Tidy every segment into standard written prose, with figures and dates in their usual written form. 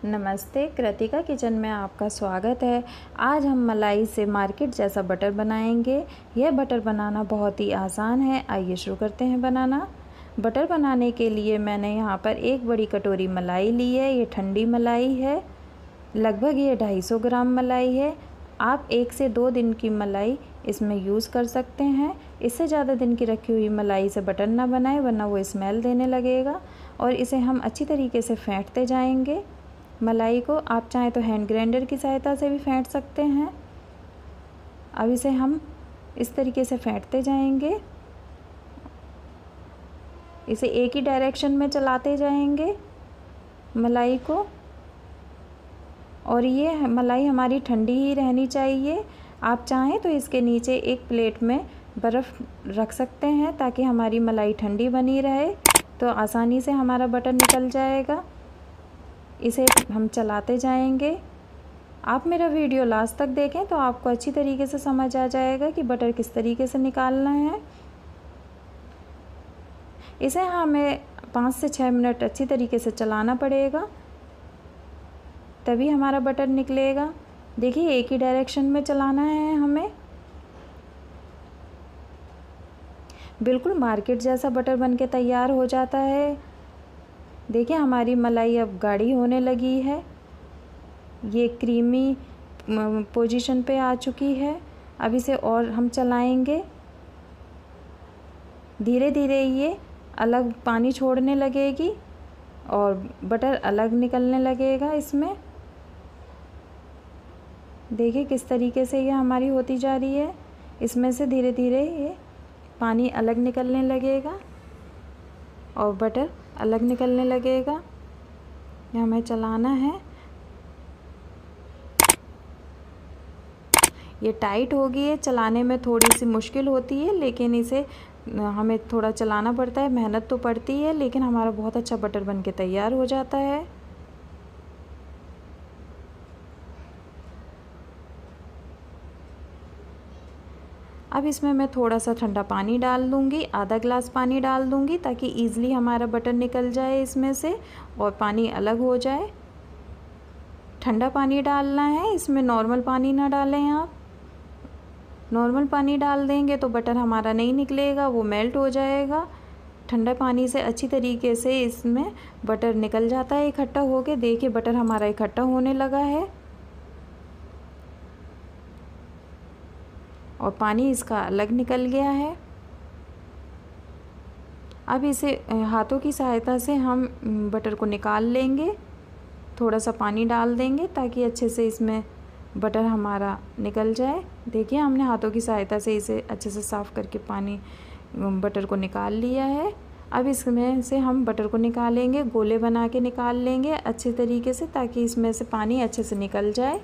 नमस्ते, कृतिका किचन में आपका स्वागत है। आज हम मलाई से मार्केट जैसा बटर बनाएंगे। यह बटर बनाना बहुत ही आसान है। आइए शुरू करते हैं बनाना। बटर बनाने के लिए मैंने यहाँ पर एक बड़ी कटोरी मलाई ली है। ये ठंडी मलाई है, लगभग ये 250 ग्राम मलाई है। आप 1 से 2 दिन की मलाई इसमें यूज़ कर सकते हैं। इससे ज़्यादा दिन की रखी हुई मलाई से बटर ना बनाएं, वरना वो स्मेल देने लगेगा। और इसे हम अच्छी तरीके से फेंटते जाएंगे। मलाई को आप चाहें तो हैंड ग्राइंडर की सहायता से भी फेंट सकते हैं। अब इसे हम इस तरीके से फेंटते जाएंगे। इसे एक ही डायरेक्शन में चलाते जाएंगे मलाई को। और ये मलाई हमारी ठंडी ही रहनी चाहिए। आप चाहें तो इसके नीचे एक प्लेट में बर्फ़ रख सकते हैं ताकि हमारी मलाई ठंडी बनी रहे, तो आसानी से हमारा बटर निकल जाएगा। इसे हम चलाते जाएंगे। आप मेरा वीडियो लास्ट तक देखें तो आपको अच्छी तरीके से समझ आ जाएगा कि बटर किस तरीके से निकालना है। इसे हमें 5 से 6 मिनट अच्छी तरीके से चलाना पड़ेगा, तभी हमारा बटर निकलेगा। देखिए, एक ही डायरेक्शन में चलाना है हमें। बिल्कुल मार्केट जैसा बटर बनके तैयार हो जाता है। देखिए, हमारी मलाई अब गाढ़ी होने लगी है। ये क्रीमी पोजीशन पे आ चुकी है। अब इसे और हम चलाएंगे। धीरे धीरे ये अलग पानी छोड़ने लगेगी और बटर अलग निकलने लगेगा इसमें। देखिए किस तरीके से ये हमारी होती जा रही है। इसमें से धीरे धीरे ये पानी अलग निकलने लगेगा और बटर अलग निकलने लगेगा। ये हमें चलाना है। ये टाइट होगी, है चलाने में थोड़ी सी मुश्किल होती है, लेकिन इसे हमें थोड़ा चलाना पड़ता है। मेहनत तो पड़ती है, लेकिन हमारा बहुत अच्छा बटर बनके तैयार हो जाता है। अब इसमें मैं थोड़ा सा ठंडा पानी डाल दूँगी, आधा ग्लास पानी डाल दूँगी, ताकि ईज़िली हमारा बटर निकल जाए इसमें से और पानी अलग हो जाए। ठंडा पानी डालना है, इसमें नॉर्मल पानी ना डालें आप। नॉर्मल पानी डाल देंगे तो बटर हमारा नहीं निकलेगा, वो मेल्ट हो जाएगा। ठंडा पानी से अच्छी तरीके से इसमें बटर निकल जाता है इकट्ठा होके। देखिए, बटर हमारा इकट्ठा होने लगा है और पानी इसका अलग निकल गया है। अब इसे हाथों की सहायता से हम बटर को निकाल लेंगे। थोड़ा सा पानी डाल देंगे ताकि अच्छे से इसमें बटर हमारा निकल जाए। देखिए, हमने हाथों की सहायता से इसे अच्छे से साफ़ करके पानी बटर को निकाल लिया है। अब इसमें से हम बटर को निकालेंगे, गोले बना के निकाल लेंगे अच्छे तरीके से, ताकि इसमें से पानी अच्छे से निकल जाए।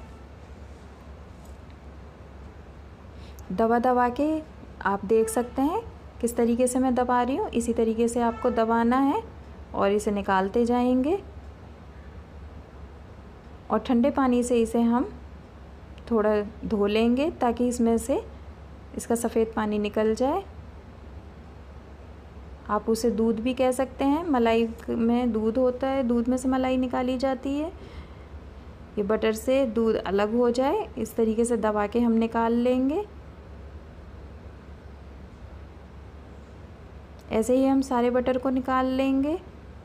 दबा दबा के आप देख सकते हैं किस तरीके से मैं दबा रही हूँ। इसी तरीके से आपको दबाना है और इसे निकालते जाएंगे। और ठंडे पानी से इसे हम थोड़ा धो लेंगे ताकि इसमें से इसका सफ़ेद पानी निकल जाए। आप उसे दूध भी कह सकते हैं। मलाई में दूध होता है, दूध में से मलाई निकाली जाती है। ये बटर से दूध अलग हो जाए, इस तरीके से दबा के हम निकाल लेंगे। ऐसे ही हम सारे बटर को निकाल लेंगे।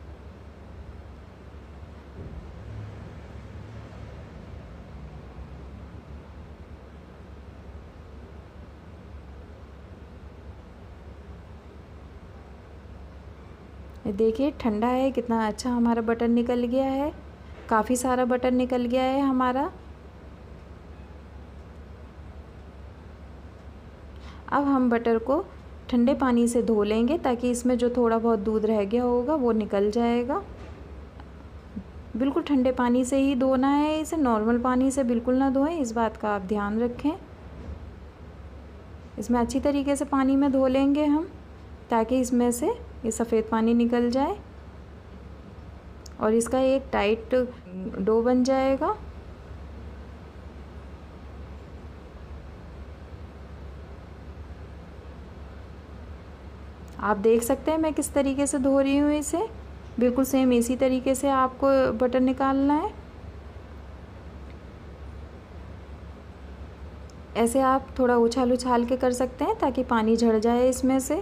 देखिए, ठंडा है, कितना अच्छा हमारा बटर निकल गया है। काफ़ी सारा बटर निकल गया है हमारा। अब हम बटर को ठंडे पानी से धो लेंगे ताकि इसमें जो थोड़ा बहुत दूध रह गया होगा वो निकल जाएगा। बिल्कुल ठंडे पानी से ही धोना है इसे, नॉर्मल पानी से बिल्कुल ना धोएं, इस बात का आप ध्यान रखें। इसमें अच्छी तरीके से पानी में धो लेंगे हम, ताकि इसमें से ये सफ़ेद पानी निकल जाए और इसका एक टाइट डो बन जाएगा। आप देख सकते हैं मैं किस तरीके से धो रही हूँ इसे। बिल्कुल सेम इसी तरीके से आपको बटर निकालना है। ऐसे आप थोड़ा उछाल उछाल के कर सकते हैं ताकि पानी झड़ जाए इसमें से।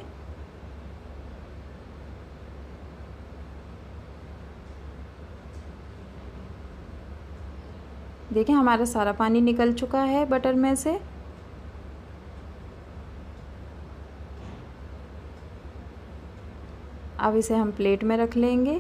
देखिए हमारा सारा पानी निकल चुका है बटर में से। अब इसे हम प्लेट में रख लेंगे।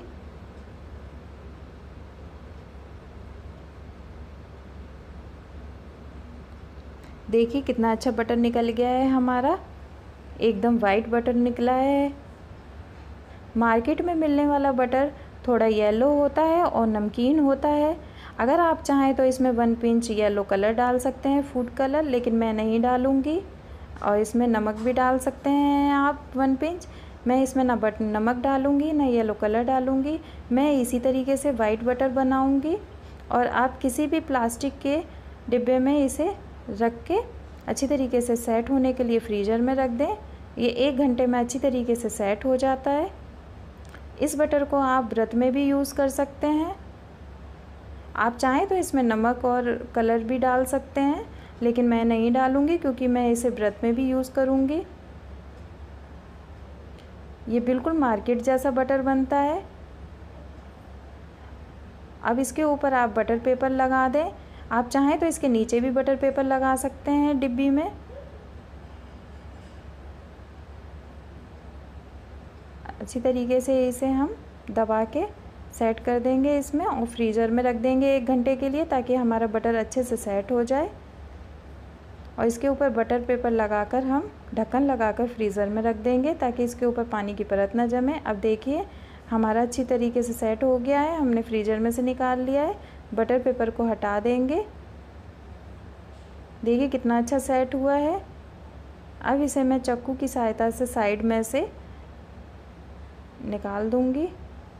देखिए कितना अच्छा बटर निकल गया है हमारा, एकदम वाइट बटर निकला है। मार्केट में मिलने वाला बटर थोड़ा येलो होता है और नमकीन होता है। अगर आप चाहें तो इसमें 1 पिंच येलो कलर डाल सकते हैं, फूड कलर, लेकिन मैं नहीं डालूँगी। और इसमें नमक भी डाल सकते हैं आप 1 पिंच। मैं इसमें ना नमक डालूँगी ना येलो कलर डालूँगी। मैं इसी तरीके से वाइट बटर बनाऊँगी। और आप किसी भी प्लास्टिक के डिब्बे में इसे रख के अच्छी तरीके से सेट होने के लिए फ्रीज़र में रख दें। ये 1 घंटे में अच्छी तरीके से सेट हो जाता है। इस बटर को आप व्रत में भी यूज़ कर सकते हैं। आप चाहें तो इसमें नमक और कलर भी डाल सकते हैं, लेकिन मैं नहीं डालूँगी क्योंकि मैं इसे व्रत में भी यूज़ करूँगी। ये बिल्कुल मार्केट जैसा बटर बनता है। अब इसके ऊपर आप बटर पेपर लगा दें। आप चाहें तो इसके नीचे भी बटर पेपर लगा सकते हैं डिब्बी में। अच्छी तरीके से इसे हम दबा के सेट कर देंगे इसमें और फ्रीज़र में रख देंगे 1 घंटे के लिए, ताकि हमारा बटर अच्छे से सेट हो जाए। और इसके ऊपर बटर पेपर लगाकर हम ढक्कन लगाकर फ्रीज़र में रख देंगे ताकि इसके ऊपर पानी की परत ना जमे। अब देखिए हमारा अच्छी तरीके से सेट हो गया है। हमने फ्रीज़र में से निकाल लिया है। बटर पेपर को हटा देंगे। देखिए कितना अच्छा सेट हुआ है। अब इसे मैं चाकू की सहायता से साइड में से निकाल दूंगी।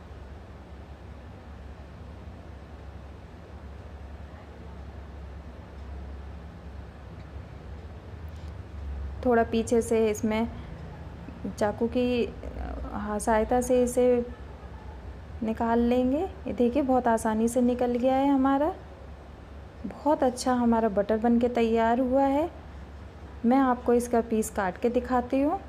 थोड़ा पीछे से इसमें चाकू की सहायता से इसे निकाल लेंगे। ये देखिए बहुत आसानी से निकल गया है हमारा। बहुत अच्छा हमारा बटर बन के तैयार हुआ है। मैं आपको इसका पीस काट के दिखाती हूँ।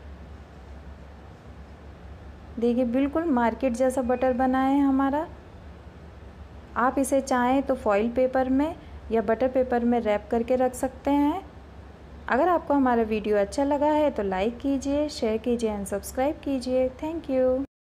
देखिए बिल्कुल मार्केट जैसा बटर बना है हमारा। आप इसे चाहें तो फॉइल पेपर में या बटर पेपर में रैप करके रख सकते हैं। अगर आपको हमारा वीडियो अच्छा लगा है तो लाइक कीजिए, शेयर कीजिए एंड सब्सक्राइब कीजिए। Thank you.